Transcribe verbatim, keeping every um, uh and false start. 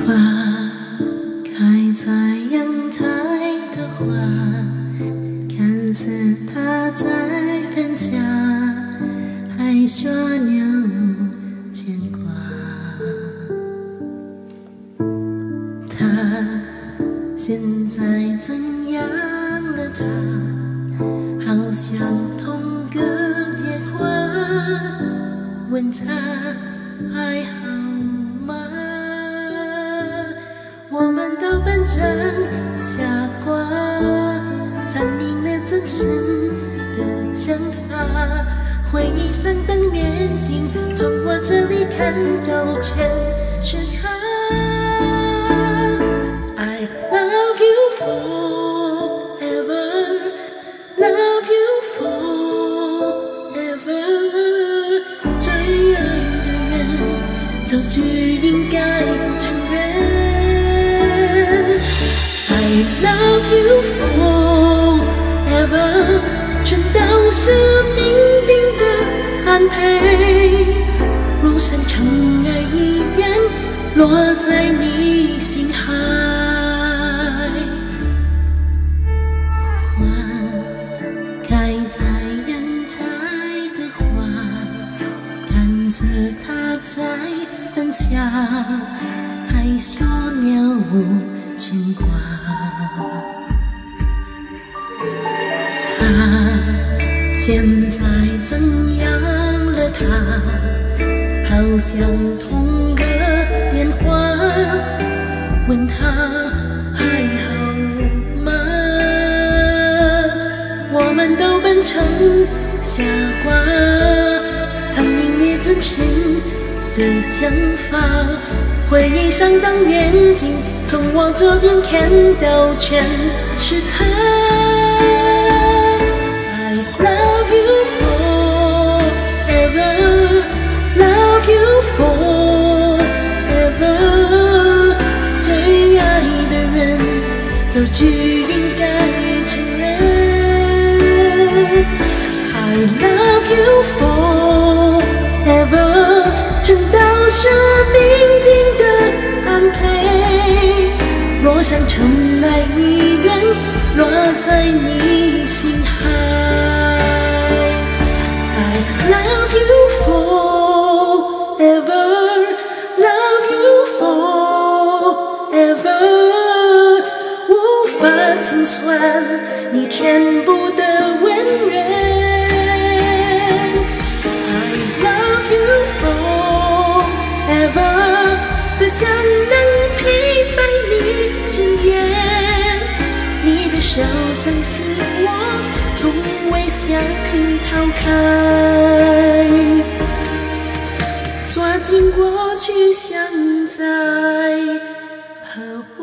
花开在阳台的花，看着它在分享，害羞鸟无牵挂。它现在怎样了？它好像通个电话，问他还好吗？我们都扮成傻瓜，占领了真实的想法。回忆上的眼睛，从我这里看到全是他。I love you forever, love you forever。最爱的人，早就应该承认。I love you forever， 全都是命定的安排，如山尘埃一样落在你心海。花开在阳台的花，看着它在分享，害羞鸟无牵挂。他现在怎样了？他好像通个电话，问他还好吗？我们都扮成傻瓜，藏匿了真实的想法。回忆上的眼睛，从我这边看到全是他。I love you forever, love you forever。最爱的人，早就应该承认。I love you forever， 全都是命定的安排，若像尘埃一样落在你心海。I love you forever, love you forever， 无法测算你填补的温润。I love you forever， 只想能陪在你身边，你的手掌心我从未想逃开，抓紧过去，像在和